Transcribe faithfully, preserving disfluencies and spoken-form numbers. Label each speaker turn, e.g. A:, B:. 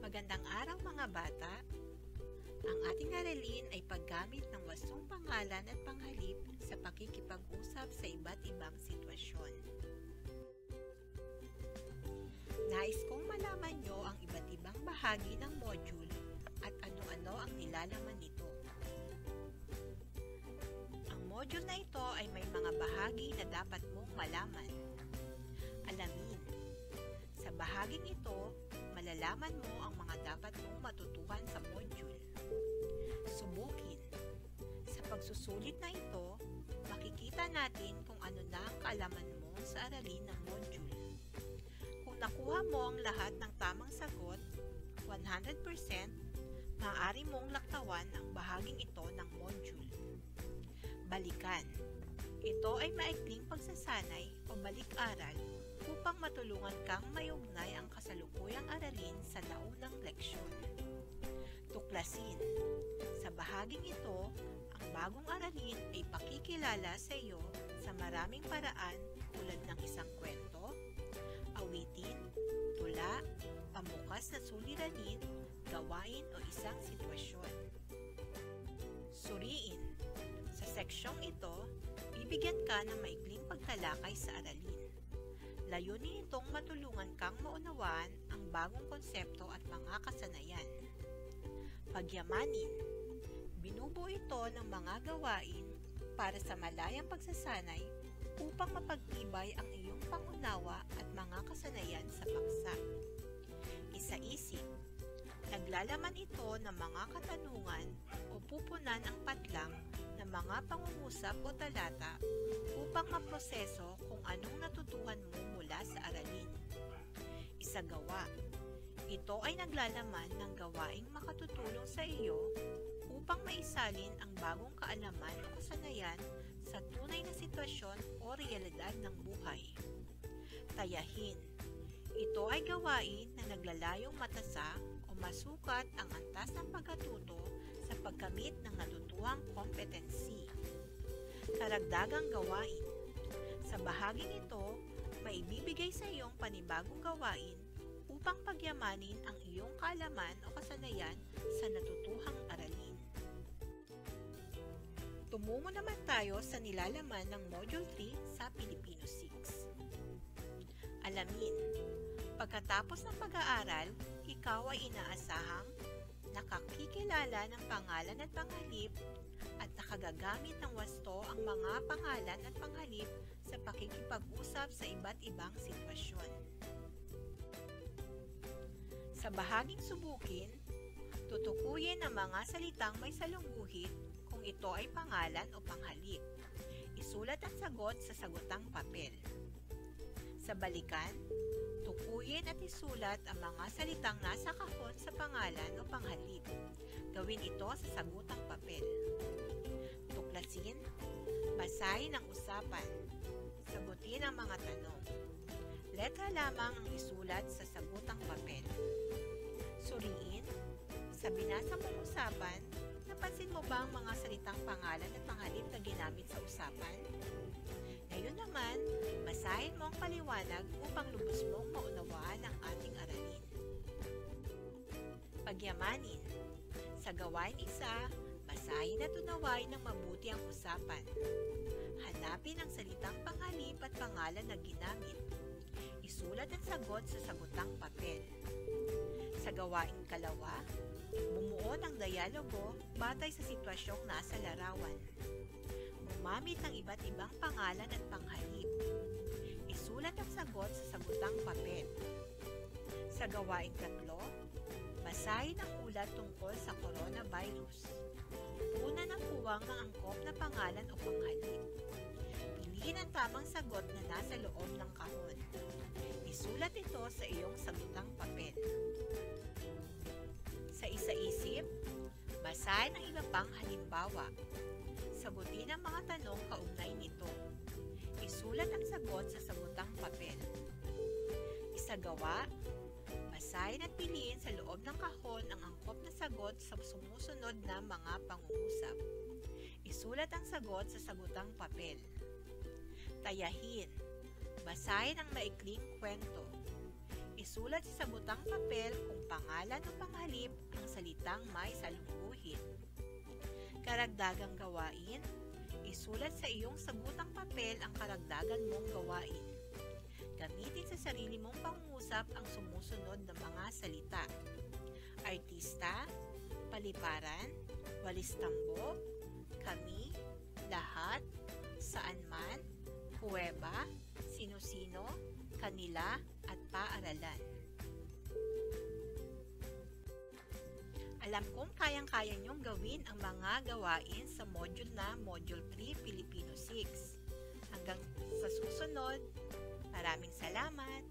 A: Magandang araw mga bata! Ang ating aralin ay paggamit ng wastong pangalan at panghalip sa pakikipag-usap sa iba't ibang sitwasyon. Nais kong malaman nyo ang iba't ibang bahagi ng module at ano-ano ang nilalaman nito. Ang module na ito ay may mga bahagi na dapat mong malaman. Alamin. Sa bahaging ito, malalaman mo ang mga dapat mong matutuhan sa module. Subukin. Sa pagsusulit na ito, makikita natin kung ano na ang kaalaman mo sa aralin ng module. Kung nakuha mo ang lahat ng tamang sagot, one hundred percent, maaari mong laktawan ang bahaging ito ng module. Balikan. Ito ay maikling pagsasanay o balik-aral upang matulungan kang mayugnay ang kasalukuyang aralin sa naunang leksyon. Tuklasin. Sa bahaging ito, ang bagong aralin ay pakikilala sa iyo sa maraming paraan tulad ng isang kwento, awitin, tula, pamukas na suliranin, gawain o isang sitwasyon. Suriin. Sa seksyong ito, bibigyan ka ng maikling pagtalakay sa aralin. Layunin itong matulungan kang maunawaan ang bagong konsepto at mga kasanayan. Pagyamanin. Binubuo ito ng mga gawain para sa malayang pagsasanay upang mapagtibay ang iyong pangunawa at mga kasanayan sa paksa. Isa-isip. Naglalaman ito ng mga katanungan o pupunan ang patlang ng mga pangungusap o talata upang maproseso kung anong natutuhan mo mula sa aralin. Isagawa. Ito ay naglalaman ng gawaing makatutulong sa iyo upang maisalin ang bagong kaalaman o kasanayan sa tunay na sitwasyon o realidad ng buhay. Tayahin. Ito ay gawain na naglalayong matasa o masukat ang antas ng pagkatuto sa pagkamit ng natutuhang kompetensi. Karagdagang gawain. Sa bahaging ito, maibibigay sa iyong panibagong gawain upang pagyamanin ang iyong kaalaman o kasanayan sa natutuhang aralin. Tumungo naman tayo sa nilalaman ng Module three sa Filipino six. Alamin. Pagkatapos ng pag-aaral, ikaw ay inaasahang nakakikilala ng pangalan at panghalip at nakagagamit ng wasto ang mga pangalan at panghalip sa pakikipag-usap sa iba't ibang sitwasyon. Sa bahaging subukin, tutukuyin ang mga salitang may salungguhit kung ito ay pangalan o panghalip. Isulat ang sagot sa sagutang papel. Sa balikan, tukuyin at isulat ang mga salitang nasa kahon sa pangalan o panghalip. Gawin ito sa sagutang papel. Tuklasin, basahin ang usapan, sagutin ang mga tanong. Letra lamang ang isulat sa sagutang papel. Suriin, sa binasa mong usapan, napansin mo ba ang mga salitang pangalan at panghalip na ginamit sa usapan? Ngayon naman, basahin mo ang paliwanag upang lubos mong maunawaan ang ating aralin. Pagyamanin. Sa gawain isa, basahin at unawain ng mabuti ang usapan. Hanapin ang salitang panghalip at pangalan na ginamit. Isulat ang sagot sa sagutang papel. Sa gawaing kalawa, bumuo ng dialogo batay sa sitwasyong nasa larawan. Gumamit ng iba't ibang pangalan at panghalip. Isulat ang sagot sa sagutang papel. Sa gawaing tatlo, basahin ang ulat tungkol sa coronavirus. Una ng puwang ng angkop na pangalan o panghalip. Piliin ang tamang sagot na nasa loob ng kahon. Isulat ito sa iyong sagutang papel. Sa isa-isip, basahin ang iba pang halimbawa. Sagutin ang mga tanong kaugnay nito. Isulat ang sagot sa sagutang papel. Isagawa, basahin at piliin sa loob ng kahon ang angkop na sagot sa sumusunod na mga pangungusap. Isulat ang sagot sa sagutang papel. Tayahin, basahin ang maikling kwento. Isulat sa butang papel kung pangalan o panghalip ang salitang may salungguhin. Karagdagang gawain. Isulat sa iyong sabutang papel ang karagdagan mong gawain. Gamitin sa sarili mong pangungusap ang sumusunod na mga salita: artista, paliparan, walis tambo, kami, lahat, saan man, kuweba, sino-sino, kanila, at paaralan. Alam kong kayang-kaya niyong gawin ang mga gawain sa module na Module three Filipino six. Hanggang sa susunod, maraming salamat!